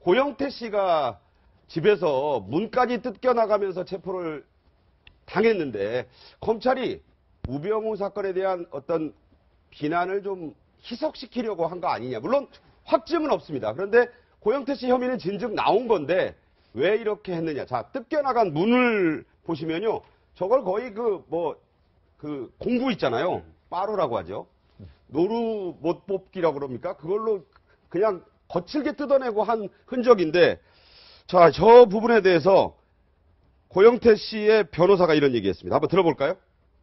고영태 씨가 집에서 문까지 뜯겨나가면서 체포를 당했는데 검찰이 우병우 사건에 대한 어떤 비난을 좀 희석시키려고 한 거 아니냐. 물론 확증은 없습니다. 그런데 고영태 씨 혐의는 진즉 나온 건데 왜 이렇게 했느냐. 자, 뜯겨나간 문을 보시면요. 저걸 거의 공구 있잖아요. 빠루라고 하죠. 노루 못 뽑기라고 그럽니까? 그걸로 그냥 거칠게 뜯어내고 한 흔적인데, 자, 저 부분에 대해서 고영태 씨의 변호사가 이런 얘기했습니다. 한번 들어볼까요?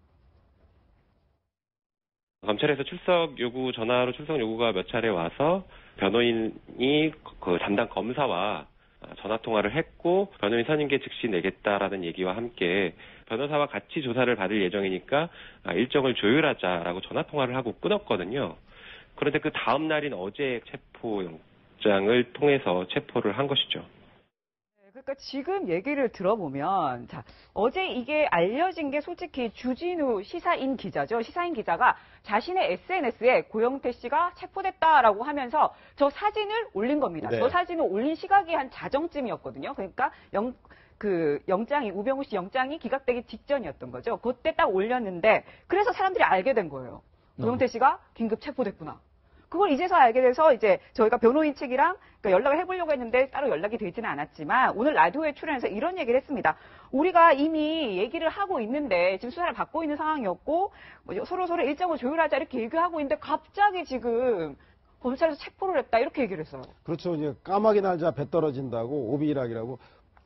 검찰에서 출석 요구, 전화로 출석 요구가 몇 차례 와서 변호인이 그 담당 검사와 전화 통화를 했고 변호인 선임계 즉시 내겠다라는 얘기와 함께 변호사와 같이 조사를 받을 예정이니까 일정을 조율하자라고 전화 통화를 하고 끊었거든요. 그런데 그 다음 날인 어제 체포영장을 통해서 체포를 한 것이죠. 그러니까 지금 얘기를 들어보면, 자, 어제 이게 알려진 게 솔직히 주진우 시사인 기자죠. 시사인 기자가 자신의 SNS에 고영태 씨가 체포됐다라고 하면서 저 사진을 올린 겁니다. 네. 저 사진을 올린 시각이 한 자정쯤이었거든요. 그러니까 영장이, 우병우 씨 영장이 기각되기 직전이었던 거죠. 그때 딱 올렸는데, 그래서 사람들이 알게 된 거예요. 고영태 씨가 긴급 체포됐구나. 그걸 이제서 알게 돼서 이제 저희가 변호인 측이랑 연락을 해보려고 했는데 따로 연락이 되지는 않았지만 오늘 라디오에 출연해서 이런 얘기를 했습니다. 우리가 이미 얘기를 하고 있는데 지금 수사를 받고 있는 상황이었고 서로 일정을 조율하자 이렇게 얘기하고 있는데 갑자기 지금 검찰에서 체포를 했다 이렇게 얘기를 했어요. 그렇죠. 이제 까마귀 날자 배 떨어진다고 오비락이라고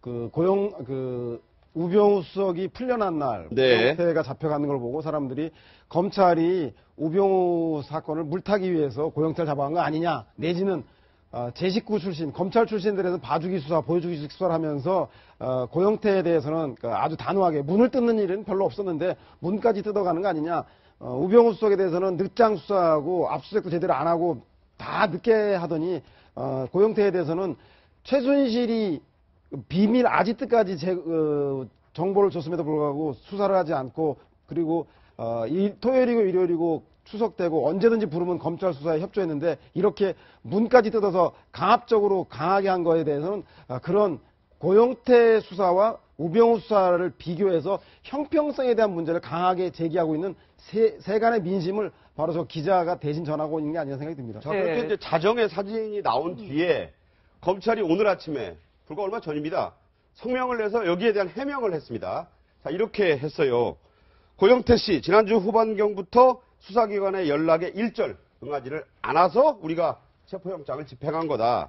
우병우 수석이 풀려난 날, 네. 고영태가 잡혀가는 걸 보고 사람들이 검찰이 우병우 사건을 물타기 위해서 고영태를 잡아간 거 아니냐, 내지는 제 식구 출신, 검찰 출신들에서 봐주기 수사, 보여주기 수사를 하면서 고영태에 대해서는 아주 단호하게 문을 뜯는 일은 별로 없었는데 문까지 뜯어가는 거 아니냐, 우병우 수석에 대해서는 늦장 수사하고 압수수색도 제대로 안 하고 다 늦게 하더니 고영태에 대해서는 최순실이 비밀 아지트까지 정보를 줬음에도 불구하고 수사를 하지 않고 그리고 토요일이고 일요일이고 추석되고 언제든지 부르면 검찰 수사에 협조했는데 이렇게 문까지 뜯어서 강압적으로 강하게 한 거에 대해서는 그런 고영태 수사와 우병우 수사를 비교해서 형평성에 대한 문제를 강하게 제기하고 있는 세간의 민심을 바로 저 기자가 대신 전하고 있는 게 아니라 생각이 듭니다. 자, 그렇게 이제 자정의 사진이 나온 뒤에 검찰이 오늘 아침에 불과 얼마 전입니다. 성명을 내서 여기에 대한 해명을 했습니다. 자, 이렇게 했어요. 고영태 씨, 지난주 후반경부터 수사기관의 연락에 일절 응하지를 않아서 우리가 체포영장을 집행한 거다.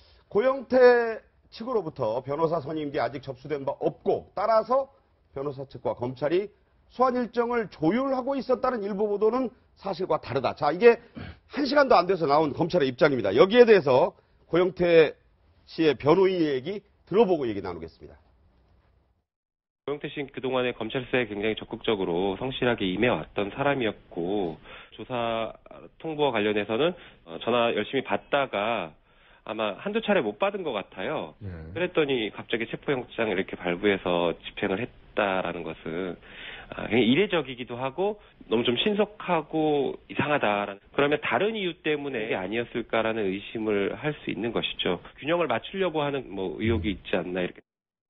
고영태 측으로부터 변호사 선임이 아직 접수된 바 없고 따라서 변호사 측과 검찰이 소환 일정을 조율하고 있었다는 일부 보도는 사실과 다르다. 자, 이게 1시간도 안 돼서 나온 검찰의 입장입니다. 여기에 대해서 고영태 씨의 변호인 얘기 들어보고 얘기 나누겠습니다. 고영태 씨는 그동안에 검찰 수사에 굉장히 적극적으로 성실하게 임해왔던 사람이었고 조사 통보와 관련해서는 전화 열심히 받다가 아마 한두 차례 못 받은 것 같아요. 그랬더니 갑자기 체포영장을 이렇게 발부해서 집행을 했다라는 것은 굉장히 이례적이기도 하고 너무 좀 신속하고 이상하다라는 그러면 다른 이유 때문에 아니었을까라는 의심을 할 수 있는 것이죠. 균형을 맞추려고 하는 의혹이 있지 않나 이렇게.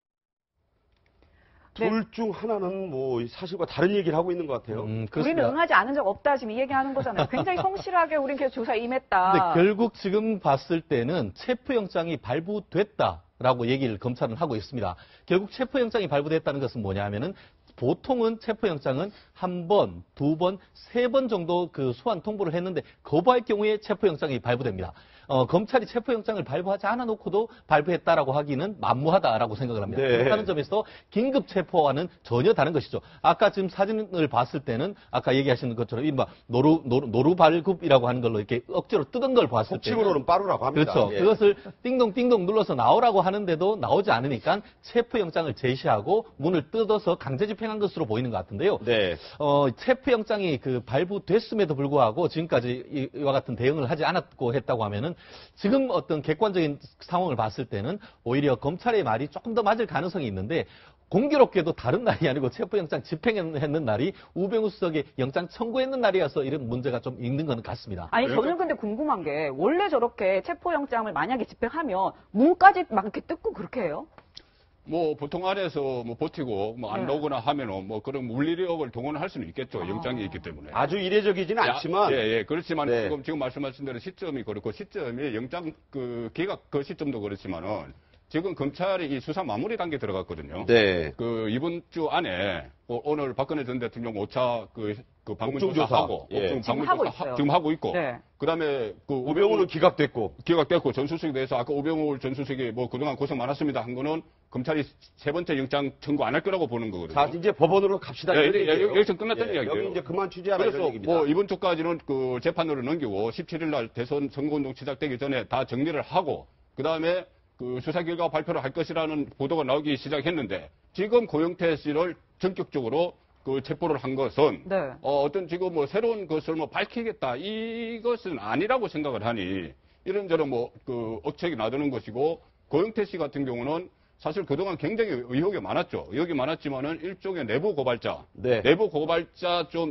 둘 중 하나는 사실과 다른 얘기를 하고 있는 것 같아요. 우리는 응하지 않은 적 없다 지금 이 얘기하는 거잖아요. 굉장히 성실하게 우리는 계속 조사에 임했다. 근데 결국 지금 봤을 때는 체포영장이 발부됐다라고 얘기를 검찰은 하고 있습니다. 결국 체포영장이 발부됐다는 것은 뭐냐 하면은 보통은 체포영장은 한 번, 두 번, 세 번 정도 소환 통보를 했는데 거부할 경우에 체포영장이 발부됩니다. 검찰이 체포영장을 발부하지 않아 놓고도 발부했다라고 하기는 만무하다라고 생각을 합니다. 네. 그렇다는 점에서 긴급 체포와는 전혀 다른 것이죠. 아까 지금 사진을 봤을 때는 아까 얘기하시는 것처럼 노루 발급이라고 하는 걸로 이렇게 억지로 뜯은 걸 봤을 때 속칭으로는 빠루라고 합니다. 그렇죠. 예. 그것을 띵동띵동 눌러서 나오라고 하는데도 나오지 않으니까 체포영장을 제시하고 문을 뜯어서 강제 집행한 것으로 보이는 것 같은데요. 네. 체포영장이 발부됐음에도 불구하고 지금까지 이와 같은 대응을 하지 않았고 했다고 하면은 지금 어떤 객관적인 상황을 봤을 때는 오히려 검찰의 말이 조금 더 맞을 가능성이 있는데 공교롭게도 다른 날이 아니고 체포영장 집행했는 날이 우병우 수석이 영장 청구했는 날이어서 이런 문제가 좀 있는 건 같습니다. 아니 저는 근데 궁금한 게 원래 저렇게 체포영장을 만약에 집행하면 문까지 막 이렇게 뜯고 그렇게 해요? 뭐 보통 안에서 뭐 버티고 뭐 안 네. 나오거나 하면은 뭐 그런 물리력을 동원할 수는 있겠죠. 영장이 있기 때문에. 아주 이례적이지는 않지만 예. 그렇지만 네. 지금 말씀하신 대로 시점이 그렇고 시점이 영장 그 기각 그 시점도 그렇지만은 지금 검찰이 이 수사 마무리 단계 들어갔거든요. 네. 그 이번 주 안에 오늘 박근혜 전 대통령 5차 그 방문 옥중 조사. 조사하고 예. 옥중 지금 방문 하고 조사 있어요. 지금 하고 있고 네. 그다음에 그 우병우는 기각됐고 기각됐고 전 수석에 대해서 아까 우병우 전 수석이 뭐 그동안 고생 많았습니다 한 거는 검찰이 세 번째 영장 청구 안 할 거라고 보는 거거든요. 자 이제 법원으로 갑시다. 예, 이런 예, 얘기예요. 여기서 끝났다는 이야기예요. 여기 이제 그만 취재하라 이런 그래서 얘기입니다. 뭐 이번 주까지는 그 재판으로 넘기고 17일 날 대선 선거운동 시작되기 전에 다 정리를 하고 그 다음에 그 수사 결과 발표를 할 것이라는 보도가 나오기 시작했는데 지금 고영태 씨를 전격적으로 그 체포를 한 것은 네. 어떤 지금 뭐 새로운 것을 뭐 밝히겠다 이것은 아니라고 생각을 하니 이런저런 뭐 그 억측이 나드는 것이고 고영태 씨 같은 경우는 사실 그동안 굉장히 의혹이 많았죠. 의혹이 많았지만은 일종의 내부 고발자, 네. 내부 고발자 좀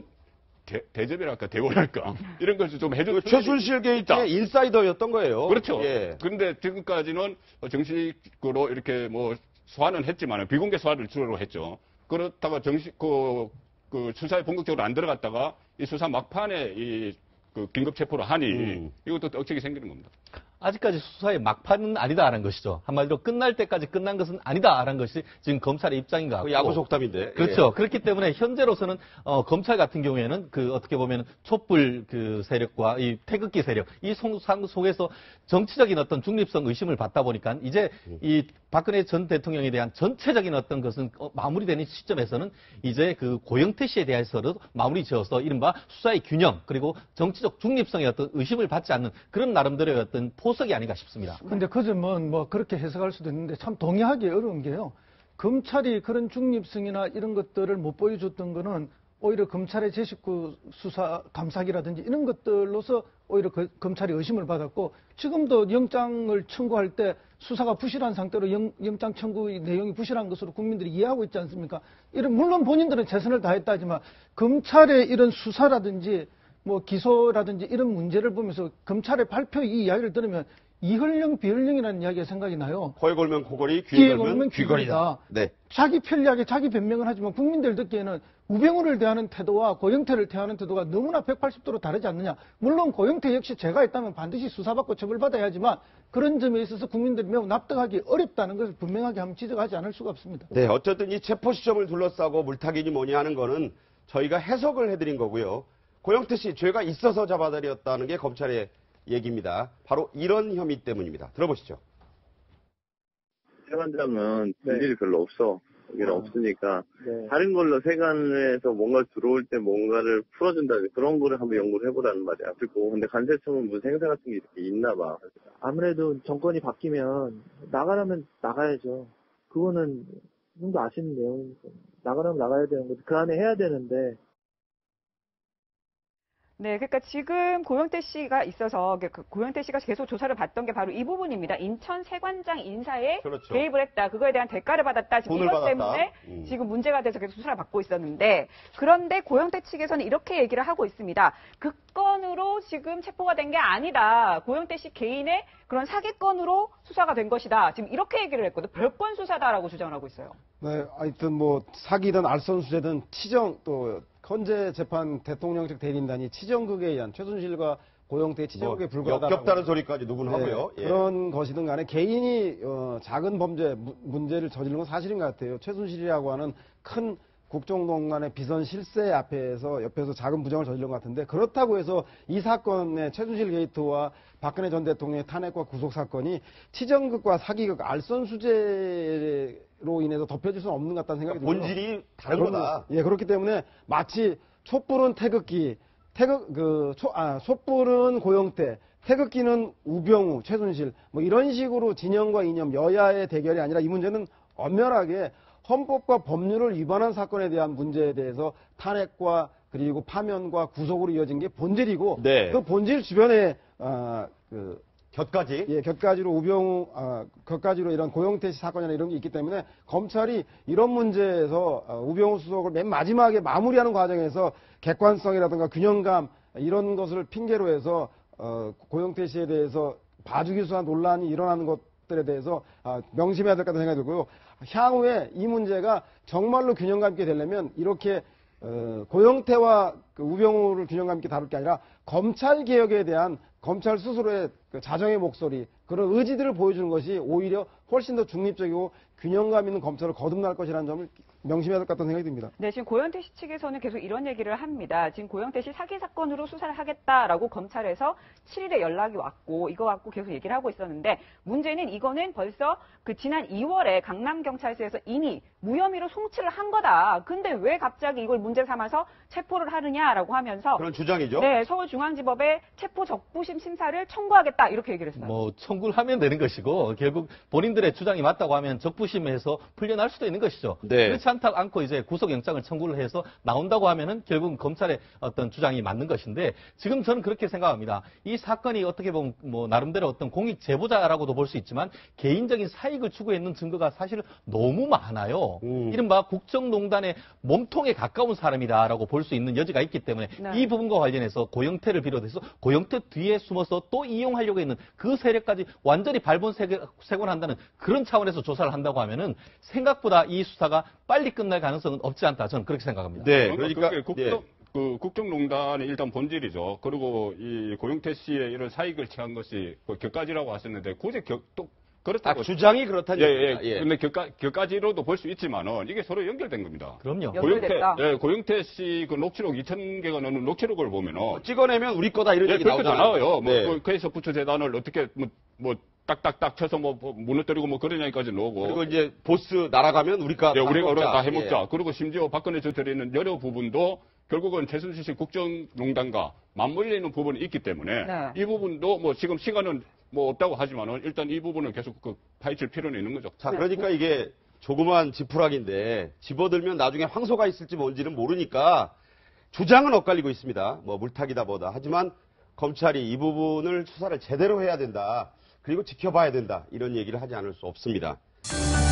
대접이랄까 대우랄까 이런 것을 좀 해줄 그 필요가 최순실 있다. 게이트의 인사이더였던 거예요. 그렇죠. 예. 그런데 지금까지는 정식으로 이렇게 뭐 소환은 했지만 비공개 소환을 주로 했죠. 그렇다가 정식 그 수사에 본격적으로 안 들어갔다가 이 수사 막판에 그 긴급 체포를 하니 이것도 억측이 생기는 겁니다. 아직까지 수사의 막판은 아니다라는 것이죠. 한마디로 끝날 때까지 끝난 것은 아니다라는 것이 지금 검찰의 입장인 것 같고. 그 야구 속담인데. 그렇죠. 그렇기 때문에 현재로서는 검찰 같은 경우에는 그 어떻게 보면 촛불 그 세력과 이 태극기 세력 이 송상 속에서 정치적인 어떤 중립성 의심을 받다 보니까 이제 이 박근혜 전 대통령에 대한 전체적인 어떤 것은 마무리되는 시점에서는 이제 그 고영태 씨에 대해서도 마무리 지어서 이른바 수사의 균형 그리고 정치적 중립성의 어떤 의심을 받지 않는 그런 나름대로의 어떤 포석이 아닌가 싶습니다. 근데 그 점은 뭐 그렇게 해석할 수도 있는데 참 동의하기 어려운 게요. 검찰이 그런 중립성이나 이런 것들을 못 보여줬던 거는 오히려 검찰의 제19 수사 감사기라든지 이런 것들로서 오히려 검찰이 의심을 받았고 지금도 영장을 청구할 때 수사가 부실한 상태로 영장 청구 내용이 부실한 것으로 국민들이 이해하고 있지 않습니까? 물론 본인들은 최선을 다했다 하지만 검찰의 이런 수사라든지 뭐 기소라든지 이런 문제를 보면서 검찰의 발표 이 이야기를 들으면 이헐령 비헐령이라는 이야기가 생각이 나요. 코에 걸면 코걸이, 귀에 귀에 걸면 걸면 귀걸이다. 네. 자기 편리하게 자기 변명을 하지만 국민들 듣기에는 우병우를 대하는 태도와 고영태를 대하는 태도가 너무나 180도로 다르지 않느냐. 물론 고영태 역시 죄가 있다면 반드시 수사받고 처벌받아야 하지만 그런 점에 있어서 국민들이 매우 납득하기 어렵다는 것을 분명하게 한번 지적하지 않을 수가 없습니다. 네, 어쨌든 이 체포 시점을 둘러싸고 물타기니 뭐니 하는 거는 저희가 해석을 해드린 거고요. 고영태 씨 죄가 있어서 잡아들였다는 게 검찰의 얘기입니다. 바로 이런 혐의 때문입니다. 들어보시죠. 세관장은 볼 일이 별로 없어. 여기는 없으니까 네. 다른 걸로 세관에서 뭔가 들어올 때 뭔가를 풀어준다 그런 거를 한번 연구를 해보라는 말이야. 그리고 근데 간세청은 무슨 행사 같은 게 이렇게 있나 봐. 아무래도 정권이 바뀌면 나가라면 나가야죠. 그거는 좀도 아시는 내용이니까 나가라면 나가야 되는 거지. 그 안에 해야 되는데. 네, 그러니까 지금 고영태 씨가 있어서 고영태 씨가 계속 조사를 받던 게 바로 이 부분입니다. 인천 세관장 인사에 그렇죠. 개입을 했다. 그거에 대한 대가를 받았다. 지금 돈을 이것 받았다. 때문에 지금 문제가 돼서 계속 수사를 받고 있었는데 그런데 고영태 측에서는 이렇게 얘기를 하고 있습니다. 그 건으로 지금 체포가 된 게 아니다. 고영태 씨 개인의 그런 사기건으로 수사가 된 것이다. 지금 이렇게 얘기를 했거든요. 별건 수사다라고 주장을 하고 있어요. 네, 하여튼 뭐 사기든 알선수재든 치정 또 헌재 재판 대통령직 대리인단이 치정극에 의한 최순실과 고영태의 치정극에 불과하다. 역겹다는 소리까지 누군 하고요. 예. 그런 것이든 간에 개인이 작은 범죄 문제를 저지른 건 사실인 것 같아요. 최순실이라고 하는 큰 국정농단의 비선 실세 앞에서 옆에서 작은 부정을 저지른 것 같은데 그렇다고 해서 이 사건의 최순실 게이트와 박근혜 전 대통령의 탄핵과 구속 사건이 치정극과 사기극 알선수재로 인해서 덮여질 수는 없는 것 같다는 생각이 들어요. 본질이 다른 거다. 예, 그렇기 때문에 마치 촛불은 태극기, 촛불은 고영태, 태극기는 우병우, 최순실 뭐 이런 식으로 진영과 이념, 여야의 대결이 아니라 이 문제는 엄연하게 헌법과 법률을 위반한 사건에 대한 문제에 대해서 탄핵과 그리고 파면과 구속으로 이어진 게 본질이고 네. 그 본질 주변에 곁가지? 예, 곁가지로 곁가지로 이런 고영태 씨 사건이나 이런 게 있기 때문에 검찰이 이런 문제에서 우병우 수석을 맨 마지막에 마무리하는 과정에서 객관성이라든가 균형감 이런 것을 핑계로 해서 고영태 씨에 대해서 봐주기 수사 논란이 일어나는 것들에 대해서 명심해야 될 것 같다는 생각이 들고요. 향후에 이 문제가 정말로 균형감 있게 되려면 이렇게 고영태와 그 우병우를 균형감 있게 다룰 게 아니라 검찰 개혁에 대한 검찰 스스로의 그 자정의 목소리, 그런 의지들을 보여주는 것이 오히려 훨씬 더 중립적이고 균형감 있는 검찰을 거듭날 것이라는 점을 명심해야 될 것 같다는 생각이 듭니다. 네, 지금 고영태 씨 측에서는 계속 이런 얘기를 합니다. 지금 고영태 씨 사기 사건으로 수사를 하겠다라고 검찰에서 7일에 연락이 왔고 이거 갖고 계속 얘기를 하고 있었는데 문제는 이거는 벌써 그 지난 2월에 강남경찰서에서 이미 무혐의로 송치를 한 거다. 근데 왜 갑자기 이걸 문제 삼아서 체포를 하느냐라고 하면서 그런 주장이죠. 네, 서울중앙지법에 체포 적부심 심사를 청구하겠다 이렇게 얘기를 했어요. 뭐 청구를 하면 되는 것이고 결국 본인들의 주장이 맞다고 하면 적부심에서 풀려날 수도 있는 것이죠. 네. 그렇지 않고 이제 구속영장을 청구를 해서 나온다고 하면은 결국은 검찰의 어떤 주장이 맞는 것인데 지금 저는 그렇게 생각합니다. 이 사건이 어떻게 보면 뭐 나름대로 어떤 공익 제보자라고도 볼 수 있지만 개인적인 사익을 추구했는 증거가 사실 너무 많아요. 이른바 국정농단의 몸통에 가까운 사람이다라고 볼 수 있는 여지가 있기 때문에 네. 이 부분과 관련해서 고영태를 비롯해서 고영태 뒤에 숨어서 또 이용하려고 했는 그 세력까지 완전히 발본색원한다는 그런 차원에서 조사를 한다고 하면은 생각보다 이 수사가 빨리 끝날 가능성은 없지 않다. 저는 그렇게 생각합니다. 네, 그러니까 예. 그 국정농단의 일단 본질이죠. 그리고 이 고영태 씨의 이런 사익을 취한 것이 그 격가지라고 하셨는데 굳이 또 그렇다고 주장이 그렇다니. 예. 근데 격가지로도 볼 수 있지만은 이게 서로 연결된 겁니다. 그럼요. 연결됐다. 고영태 씨 그 녹취록 2,000개가 넘는 녹취록을 보면은 찍어내면 우리 거다 이런 얘기 그렇게 나오잖아요. 나와요. 네. 그래서 부처재단을 어떻게 뭐 딱딱딱 쳐서 뭐 무너뜨리고 뭐 그런 얘기까지 나오고. 그리고 이제 보스 날아가면 우리가 예, 우리가 다 해먹자. 예. 그리고 심지어 박근혜 전태에 있는 여러 부분도 결국은 최순실 씨 국정농단과 맞물려 있는 부분이 있기 때문에 네. 이 부분도 뭐 지금 시간은 뭐 없다고 하지만은 일단 이 부분은 계속 파헤칠 필요는 있는 거죠. 자, 그러니까 이게 조그만 지푸라기인데 집어들면 나중에 황소가 있을지 뭔지는 모르니까 주장은 엇갈리고 있습니다. 뭐 물타기다 뭐다. 하지만 검찰이 이 부분을 수사를 제대로 해야 된다. 그리고 지켜봐야 된다. 이런 얘기를 하지 않을 수 없습니다.